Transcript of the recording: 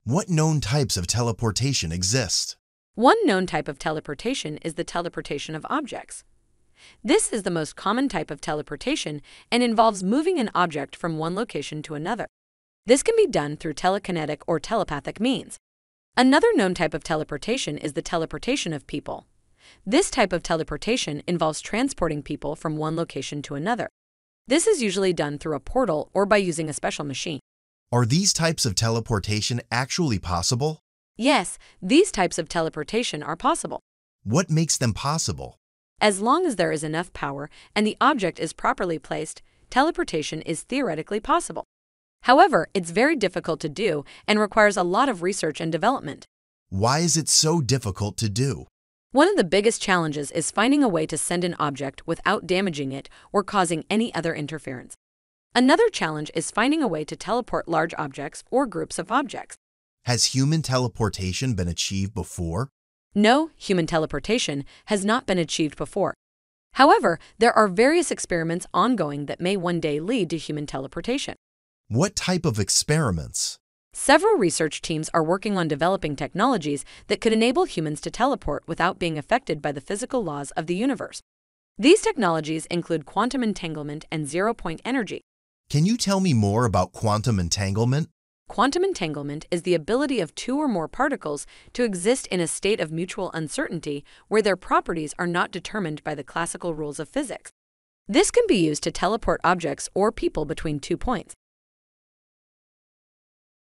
What known types of teleportation exist? One known type of teleportation is the teleportation of objects. This is the most common type of teleportation and involves moving an object from one location to another. This can be done through telekinetic or telepathic means. Another known type of teleportation is the teleportation of people. This type of teleportation involves transporting people from one location to another. This is usually done through a portal or by using a special machine. Are these types of teleportation actually possible? Yes, these types of teleportation are possible. What makes them possible? As long as there is enough power and the object is properly placed, teleportation is theoretically possible. However, it's very difficult to do and requires a lot of research and development. Why is it so difficult to do? One of the biggest challenges is finding a way to send an object without damaging it or causing any other interference. Another challenge is finding a way to teleport large objects or groups of objects. Has human teleportation been achieved before? No, human teleportation has not been achieved before. However, there are various experiments ongoing that may one day lead to human teleportation. What type of experiments? Several research teams are working on developing technologies that could enable humans to teleport without being affected by the physical laws of the universe. These technologies include quantum entanglement and zero-point energy. Can you tell me more about quantum entanglement? Quantum entanglement is the ability of two or more particles to exist in a state of mutual uncertainty where their properties are not determined by the classical rules of physics. This can be used to teleport objects or people between 2 points.